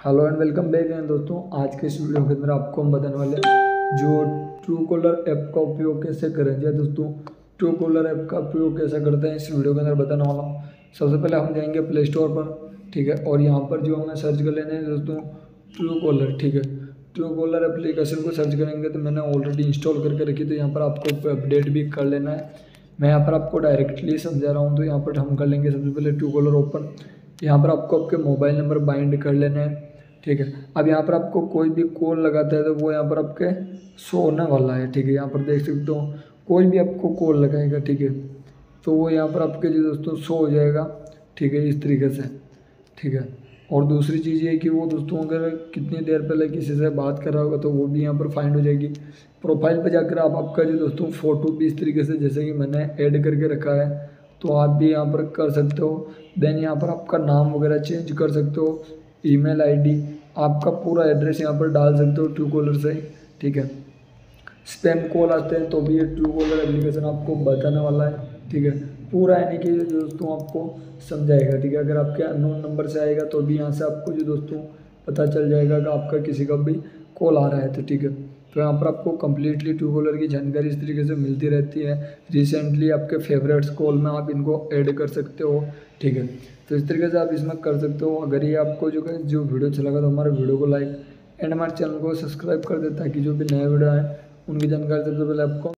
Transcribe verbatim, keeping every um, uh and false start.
Hello and welcome back हैं दोस्तों। आज के इस वीडियो के अंदर आपको हम बताने वाले हैं जो ट्रू कॉलर ऐप का उपयोग कैसे करें। जी दोस्तों, ट्रू कॉलर ऐप का उपयोग कैसे करते हैं इस वीडियो के अंदर बताने वाला हूँ। सबसे पहले हम जाएंगे प्ले स्टोर पर, ठीक है, और यहाँ पर जो हमें सर्च कर लेना है दोस्तों ट्रू कॉलर, ठीक है। ट्रू कॉलर एप्लीकेशन को सर्च करेंगे तो मैंने ऑलरेडी इंस्टॉल करके रखी, तो यहाँ पर आपको अपडेट भी कर लेना है। मैं यहाँ पर आपको डायरेक्टली समझा रहा हूँ, तो यहाँ पर हम कर लेंगे सबसे पहले ट्रू कॉलर ओपन। यहाँ पर आपको आपके मोबाइल नंबर बाइंड कर लेना है, ठीक है। अब यहाँ पर आपको कोई भी कॉल लगाता है तो वो यहाँ पर आपके शो होने वाला है, ठीक है। यहाँ पर देख सकते हो कोई भी आपको कॉल लगाएगा, ठीक है, तो वो यहाँ पर आपके जो दोस्तों शो हो जाएगा, ठीक है, इस तरीके से, ठीक है। और दूसरी चीज़ ये है कि वो दोस्तों अगर कितनी देर पहले किसी से बात कर रहा होगा तो वो भी यहाँ पर फाइंड हो जाएगी। प्रोफाइल पर जाकर आप आपका जो दोस्तों फ़ोटो भी इस तरीके से, जैसे कि मैंने ऐड करके रखा है, तो आप भी यहाँ पर कर सकते हो। देन यहाँ पर आपका नाम वगैरह चेंज कर सकते हो, ईमेल आईडी, आपका पूरा एड्रेस यहाँ पर डाल सकते हो ट्रू कॉलर से, ठीक है। स्पैम कॉल आते हैं तो भी ये ट्रू कॉलर एप्लीकेशन आपको बताने वाला है, ठीक है। पूरा यानी कि दोस्तों आपको समझाएगा, ठीक है। अगर आपके अननोन नंबर से आएगा तो भी यहाँ से आपको जो दोस्तों पता चल जाएगा कि आपका किसी का भी कॉल आ रहा है, तो ठीक है। तो यहाँ पर आपको कम्प्लीटली ट्रू कॉलर की जानकारी इस तरीके से मिलती रहती है। रिसेंटली आपके फेवरेट्स कॉल में आप इनको ऐड कर सकते हो, ठीक है। तो इस तरीके से आप इसमें कर सकते हो। अगर ये आपको जो जो वीडियो अच्छा लगा तो हमारे वीडियो को लाइक एंड हमारे चैनल को सब्सक्राइब कर दे, ताकि जो भी नया वीडियो आए उनकी जानकारी सबसे पहले आपको